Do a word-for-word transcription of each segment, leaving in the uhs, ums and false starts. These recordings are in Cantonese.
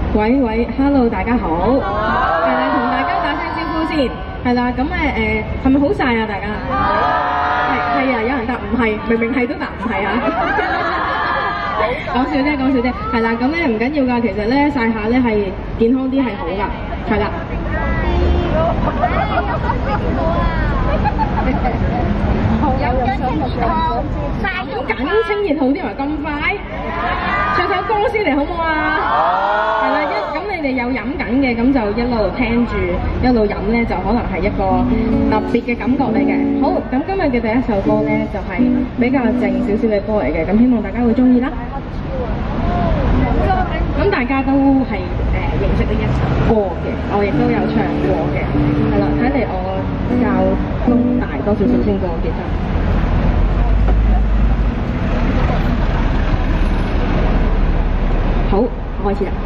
喂喂 ，Hello， 大家好，係啦，同大家打聲招呼先，係啦，咁誒誒，係咪好曬啊？大家係係啊，有人答唔係，明明係都答唔係啊！講笑啫，講笑啫，係啦，咁咧唔緊要㗎，其實咧曬下咧係健康啲係好㗎，係啦。 有緊熱號，曬到緊清熱號啲咪咁快？唱首歌先嚟好唔好啊？係啦，一咁你哋有飲緊嘅，咁就一路聽住，一路飲咧，就可能係一個特別嘅感覺嚟嘅。好，咁今日嘅第一首歌咧，就係、是、比較靜少少嘅歌嚟嘅，咁希望大家會中意啦。咁大家都係誒、呃、認識呢一首歌嘅，我亦都有唱過嘅，係啦。睇嚟我較中大多少少先過記得。好，開始啦。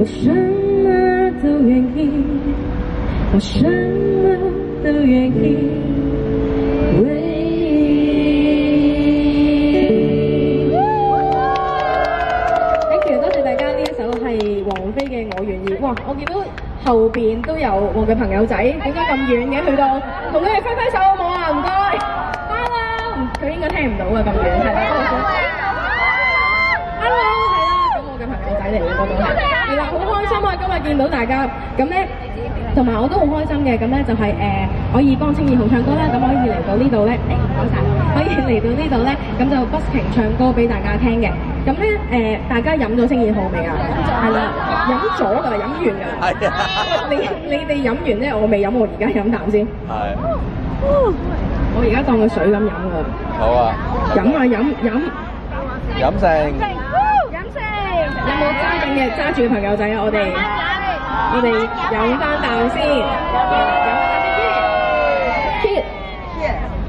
我什么都愿意，我什么都愿意为你。Thank you， 多謝大家。呢一首係王菲嘅《我願意》。哇！我見到後邊都有我嘅朋友仔，點解咁遠嘅？去到同佢哋揮揮手好冇啊？唔該。Hello， 佢應該聽唔到啊，咁遠係啦。Hello， 係啦，咁我嘅朋友仔嚟嘅嗰個係。係啦，好開心啊！今日見到大家，咁咧，同埋我都好開心嘅。咁咧就係、是、誒、呃、可以幫青二號唱歌啦，咁可以嚟到呢度咧，誒唔該晒，可以嚟到呢度咧，咁就 busking 唱歌俾大家聽嘅。咁咧誒，大家飲咗青二號未啊？係啦，飲咗㗎啦，飲完㗎啦。係啊。你你哋飲完咧，我未飲，我而家飲啖先。係。我而家當佢水咁飲㗎。好啊。飲啊飲飲。飲成。有冇揸緊嘅揸住嘅朋友仔啊？我哋我哋飲翻啖先，飲翻先。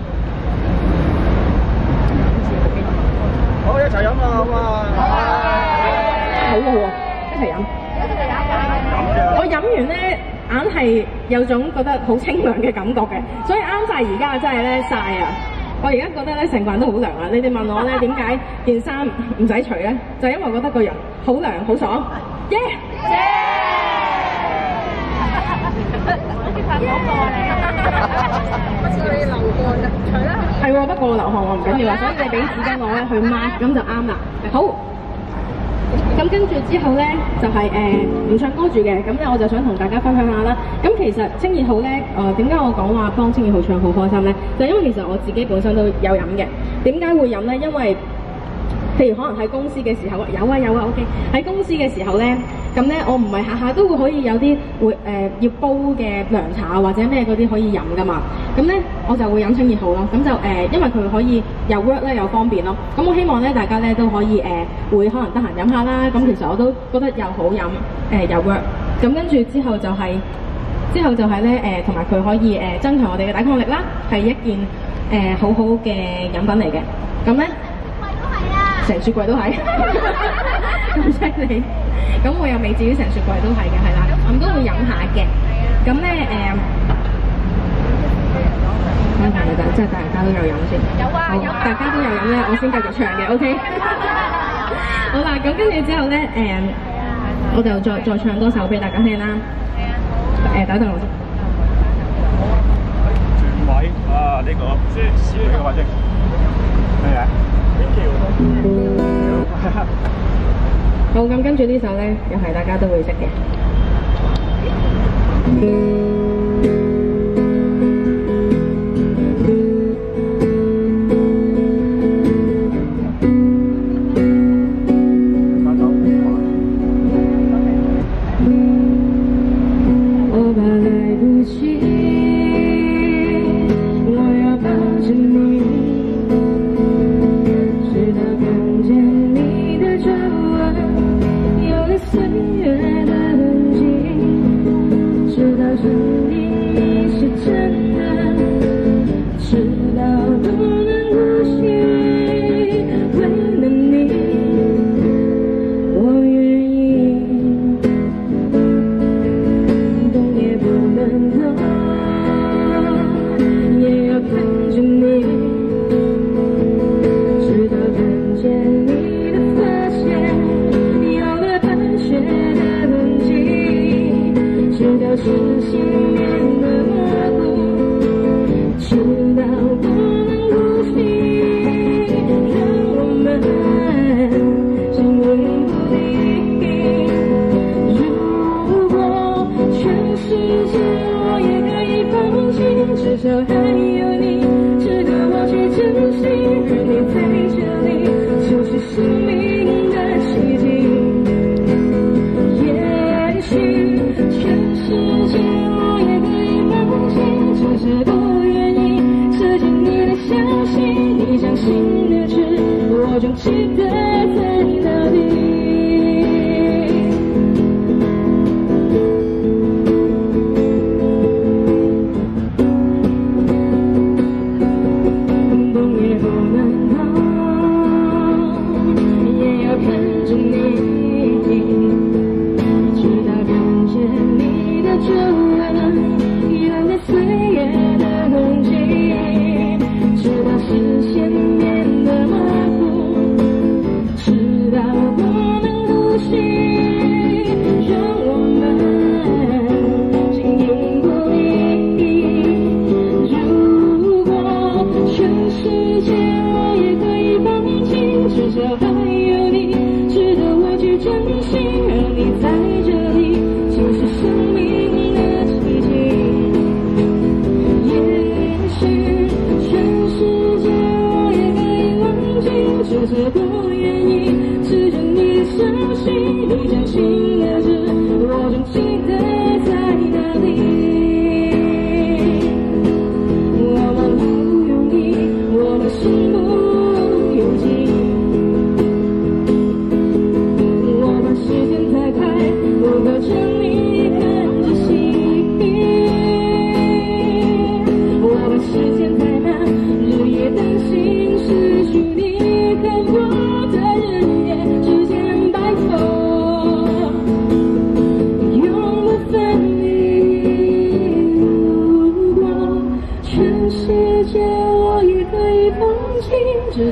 好，一齊飲啊！好嘛？好喎，一齊飲。我飲完咧，硬係有種覺得好清涼嘅感覺嘅，所以啱晒而家真係咧曬啊！我而家覺得咧成個人都好涼啊！你哋問我咧點解件衫唔使除咧？就因為覺得個人好涼好爽，耶！好似拍廣告你，不過你流汗啊，除啦。係喎，不過我流汗我唔緊要啊，所以你俾紙巾我咧去抹，咁就啱啦。好。咁跟住之後咧，就係誒唔唱歌住嘅，咁咧我就想同大家分享下啦。咁其實青二號咧，誒點解我講話幫青二號唱好開心咧？就因為其實我自己本身都有飲嘅。點解會飲咧？因為譬如可能喺公司嘅時候，有啊有啊 ，OK。喺公司嘅時候咧，咁咧我唔係下下都會可以有啲會誒、呃、要煲嘅涼茶或者咩嗰啲可以飲噶嘛。咁咧我就會飲青二號咯。咁就誒、呃，因為佢可以又 work 咧又方便咯。咁我希望咧大家咧都可以誒、呃、會可能得閒飲下啦。咁其實我都覺得又好飲誒、呃、又 work。咁跟住之後就係、是、之後就係咧誒，同埋佢可以誒、呃、增強我哋嘅抵抗力啦，係一件誒、呃、好好嘅飲品嚟嘅。咁咧。成雪櫃都係，咁犀利。咁我又未至於成雪櫃都係嘅，係啦，我都會飲下嘅。咁咧誒，啱曬嘅，即係大家都有飲先。有啊，有啊。大家都有飲咧，我先繼續唱嘅 ，OK。好啦，咁跟住之後咧誒，我就再再唱多首俾大家聽啦。係啊。誒，等陣我先。轉位啊！呢個先先呢個位置。咩嘢？好，咁跟住呢首咧，又係大家都會識嘅。我怕來不及，我要抱着你。歲月的痕跡，直到確定你是真的，直到不能呼吸，為了你，我願意，動也不能動，也要看着你，直到看見你的發現。直到視線變得模糊，直到不能呼吸，讓我們心靈不離。如果全世界我也可以放棄，至少還有你值得我去珍惜，而你在這裡就是生命的奇蹟。也許世界我也可以放棄，只是不願意刺激你的相信，你相信的事，我總記得在哪裡。動也不能動，也要看着你。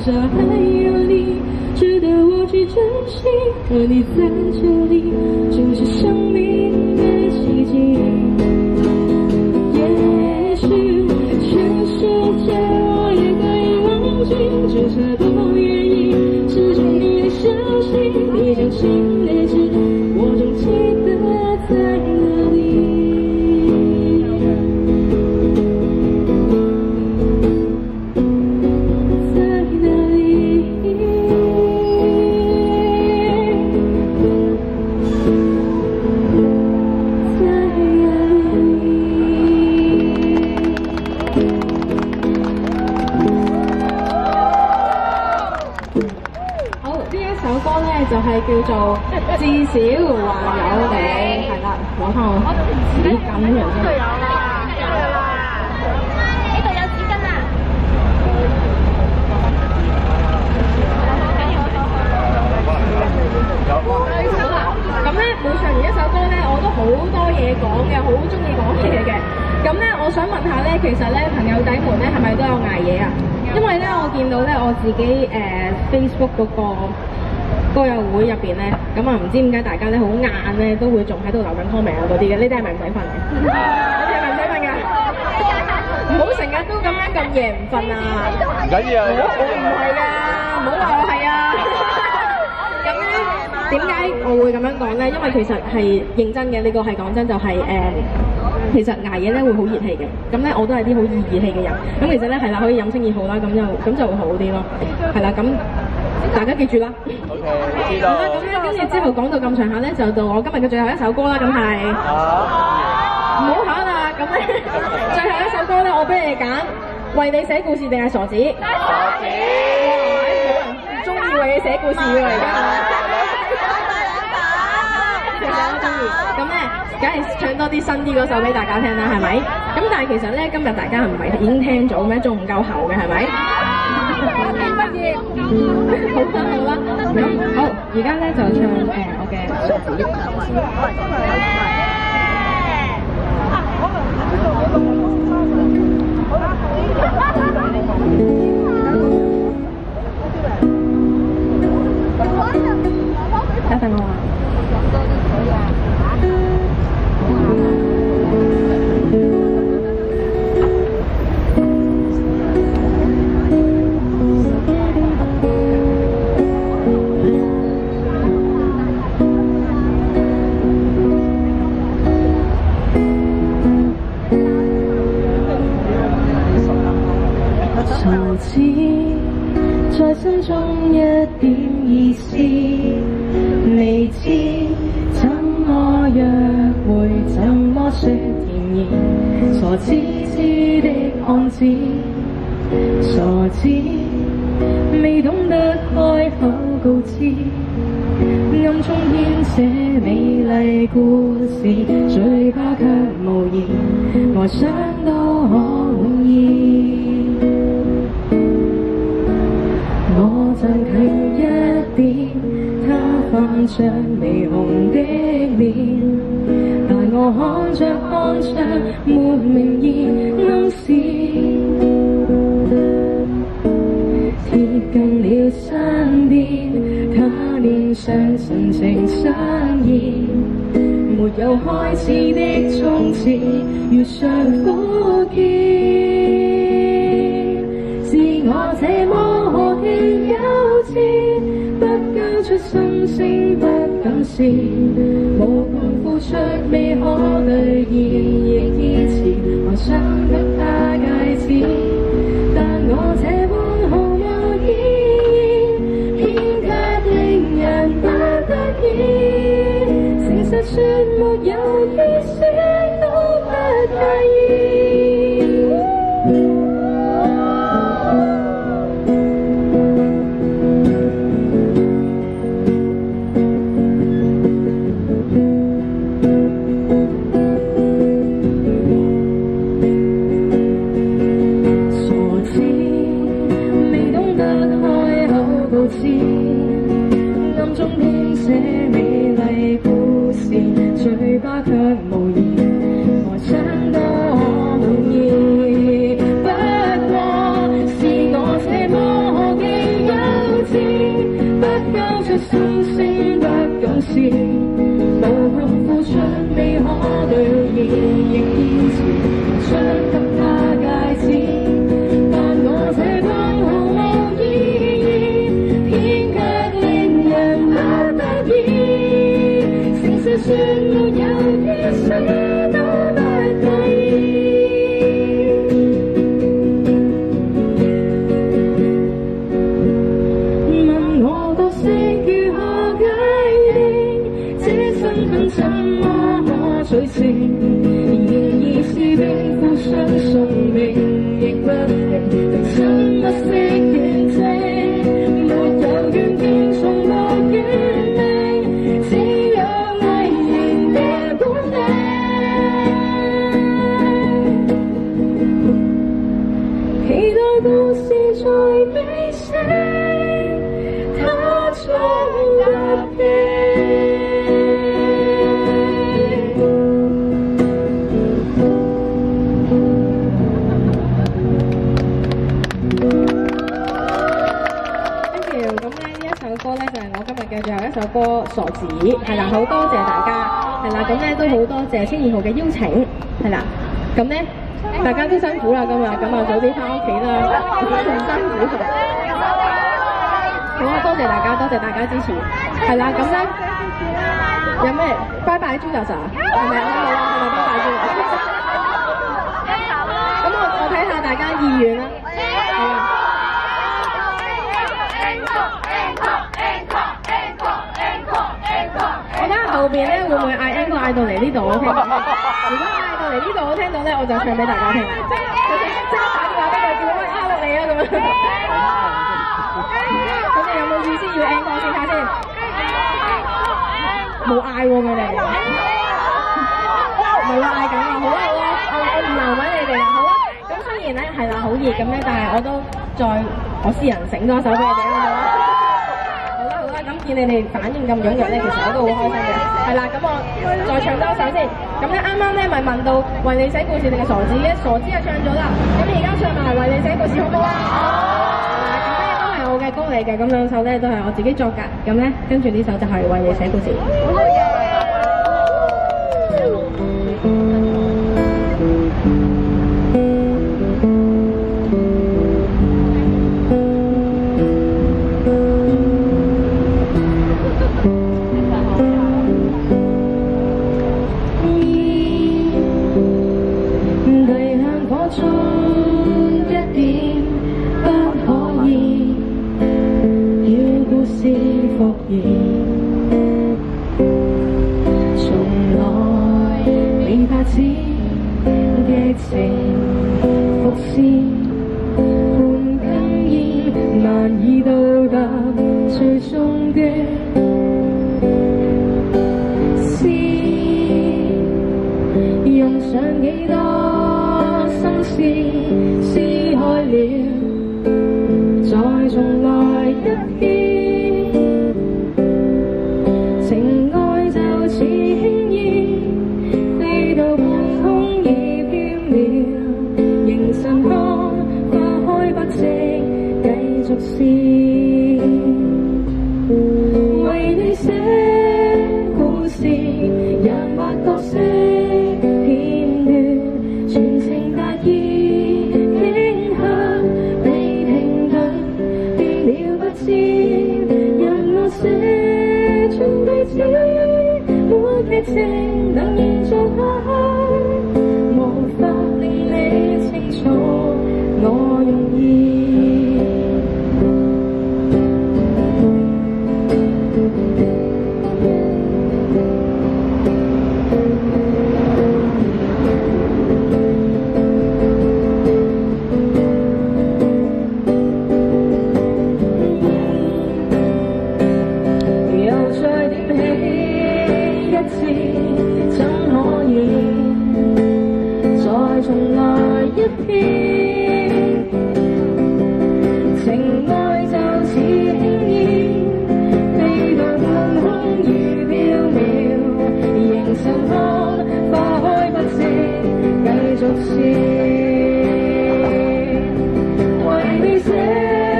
少还有你，值得我去珍惜。和你在这里，就是生命的奇迹。也许全世界我也可以忘记，只是不愿意失去你的消息。你将心的事，我总记得在哪里。就係叫做至少還有你，係啦，攞翻我紙巾出嚟先。呢度有啦，呢度有啦，呢度有紙巾啦。咁咧，每唱完一首歌咧，我都好多嘢講嘅，好中意講嘢嘅。咁咧，我想問下咧，其實咧，朋友仔們咧，係咪都有捱夜啊？因為咧，我見到咧，我自己誒、呃、Facebook 嗰、那個歌友會入邊咧，咁啊唔知點解大家咧好晏咧都會仲喺度留緊 comment 啊嗰啲嘅，你哋係咪唔使瞓嘅？你哋係咪唔使瞓㗎？唔好成日都咁樣咁夜唔瞓啊！ 唔緊要啊， 我我唔係㗎，唔好話我係啊！咁咧點解我會咁樣講咧？因為其實係認真嘅，呢、這個係講真就係、是、誒、呃，其實捱夜咧會好熱氣嘅。咁咧我都係啲好易熱氣嘅人。咁其實咧係啦，可以飲清熱好啦，咁就咁就會好啲咯。係啦，咁。大家記住啦。 O K， 知道。 咁咧，跟住之後講到咁上下咧，就到我今日嘅最後一首歌啦，咁係。唔好考啦，咁咧，最後一首歌咧，我俾你揀，為你寫故事定係傻子？ 傻子。 哇！冇人中意為你寫故事喎，而家。其實我中意。咁咧，梗係唱多啲新啲嗰首俾大家聽啦，係咪？咁但係其實咧，今日大家唔係已經聽咗咩？仲唔夠喉嘅係咪？好啦好啦，咁好，而家咧就唱誒、呃、我嘅傻子。等等我啊。傻子在心中一點意思，未知怎麼約會，怎麼說甜言，傻子知的漢子，傻子未懂得開口告知，暗中編寫美麗故事，嘴巴卻無言，外想都可滿意。我讚佢一點，他泛着微紅的臉，但我看着看着沒明意暗示，貼近了身邊，他臉上神情相依，沒有開始的衝刺，如常火箭，是我這麼何其幼稚，不交出心聲不敢試，無窮付出未可兌現，亦堅持還想給他戒指，但我這般毫無意義，偏卻令人不得已，誠實說沒有意思都不介意。暗中編寫美麗故事，嘴巴卻無論付出未可兌現，仍堅持想給他戒指。但我這番毫無意義，偏卻令人不得已。誠實說沒有一絲都不介意。問我角色如何界定，這身份怎麼可取勝？然而士兵互相信命，亦不停定心不息遠征，沒有遠見，從無遠定，只有毅然嘅本領。期待故事在尾聲，它將踏平。歌咧就係我今日嘅最後一首歌《傻子》，係啦，好多謝大家，係啦，咁咧都好多謝千二號嘅邀請，係啦，咁咧大家都辛苦啦，今日咁啊早啲翻屋企啦，仲辛苦咗，好啊，多謝大家，多謝大家支持，係啦，咁咧有咩拜拜朱教授啊？係咪啊？係咪係咪拜拜朱？咁我我睇下大家意願啦，係啦。我睇下後邊咧會唔會嗌 encore 嗌到嚟呢度 OK？ 如果嗌到嚟呢度我聽到咧，我就唱俾大家聽。就即刻打電話俾佢叫佢嗌落嚟啊咁樣。佢哋有冇意思要 encore 先睇先？冇嗌喎佢哋，冇嗌緊啊！好啊好啊，我我唔留俾你哋啦，好啊。咁雖然咧係啦好熱咁咧，但係我都再我私人整多首俾你哋好唔好啊？咁見你哋反應咁踴躍咧，其實我都好開心嘅。係啦，咁我再唱多一首先。咁咧啱啱咧咪問到為你寫故事定係傻子嘅？傻子就唱咗啦。咁而家唱埋為你寫故事好唔好啊？咁咧都係我嘅歌嚟嘅，咁兩首咧都係我自己作㗎。咁咧跟住呢首就係為你寫故事。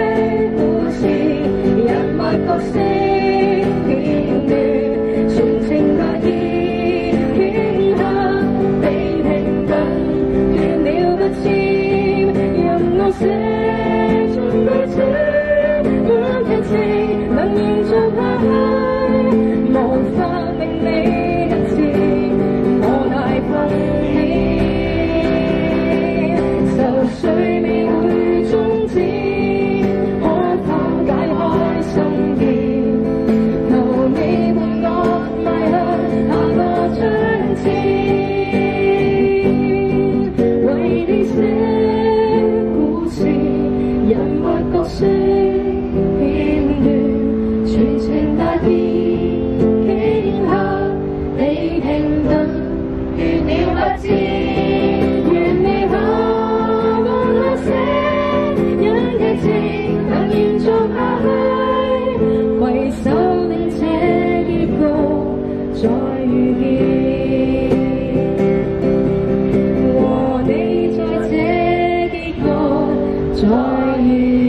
角色片段，全程再遇見，和你在這結局再遇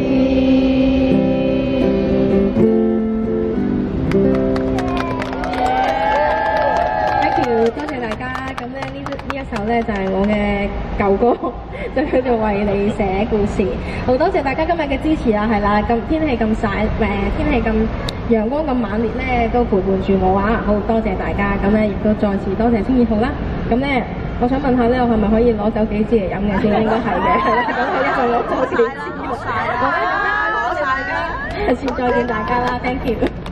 見。Thank you， 多謝大家。咁咧呢呢一首咧就係我嘅舊歌，就叫做為你寫故事。好多謝大家今日嘅支持啊，係啦，咁天氣咁曬，誒天氣咁陽光咁猛烈咧，都陪伴住我啊！好多謝大家，咁咧亦都再次多謝千二號啦。咁咧，我想問下咧，我係咪可以攞走幾支嚟飲嘅先？應該係嘅，係啦，咁我一陣攞走幾支。攞晒啦，攞晒啦，下次再見大家啦 ，thank you。